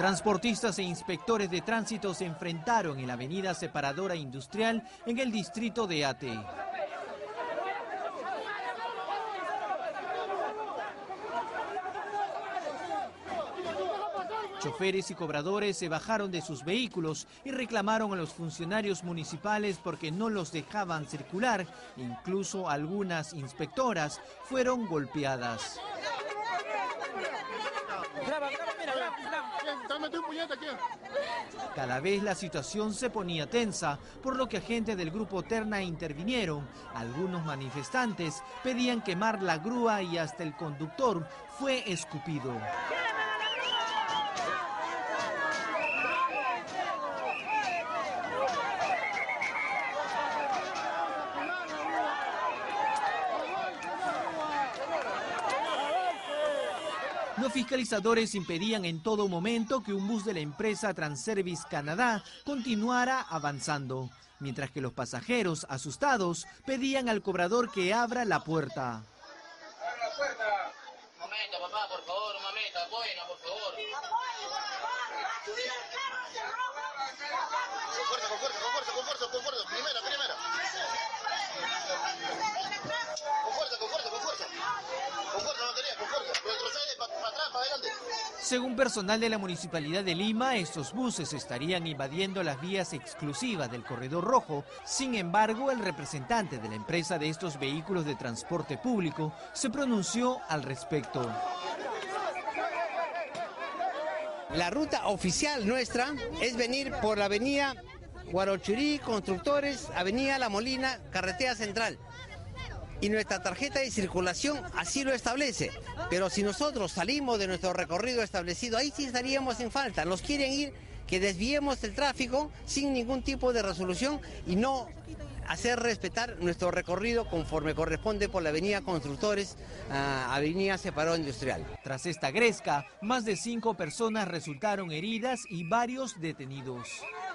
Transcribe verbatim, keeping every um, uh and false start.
Transportistas e inspectores de tránsito se enfrentaron en la avenida Separadora Industrial en el distrito de Ate. Choferes y cobradores se bajaron de sus vehículos y reclamaron a los funcionarios municipales porque no los dejaban circular. Incluso algunas inspectoras fueron golpeadas. Cada vez la situación se ponía tensa, por lo que agentes del grupo Terna intervinieron. Algunos manifestantes pedían quemar la grúa y hasta el conductor fue escupido. Los fiscalizadores impedían en todo momento que un bus de la empresa Transservice Canadá continuara avanzando, mientras que los pasajeros, asustados, pedían al cobrador que abra la puerta. ¡Abra la puerta! Un momento, papá, por favor, un momento, apóyenos, por favor. Con fuerza, con fuerza, con fuerza, con fuerza, con fuerza, primera, primera. Con fuerza, con fuerza, con fuerza. Con fuerza, batería, con fuerza. Retrocede para pa atrás, para adelante. Según personal de la Municipalidad de Lima, estos buses estarían invadiendo las vías exclusivas del Corredor Rojo. Sin embargo, el representante de la empresa de estos vehículos de transporte público se pronunció al respecto. La ruta oficial nuestra es venir por la avenida Guarochurí, Constructores, avenida La Molina, Carretera Central. Y nuestra tarjeta de circulación así lo establece. Pero si nosotros salimos de nuestro recorrido establecido, ahí sí estaríamos en falta. Nos quieren ir que desviemos el tráfico sin ningún tipo de resolución y no hacer respetar nuestro recorrido conforme corresponde por la avenida Constructores, uh, avenida Separadora Industrial. Tras esta gresca, más de cinco personas resultaron heridas y varios detenidos.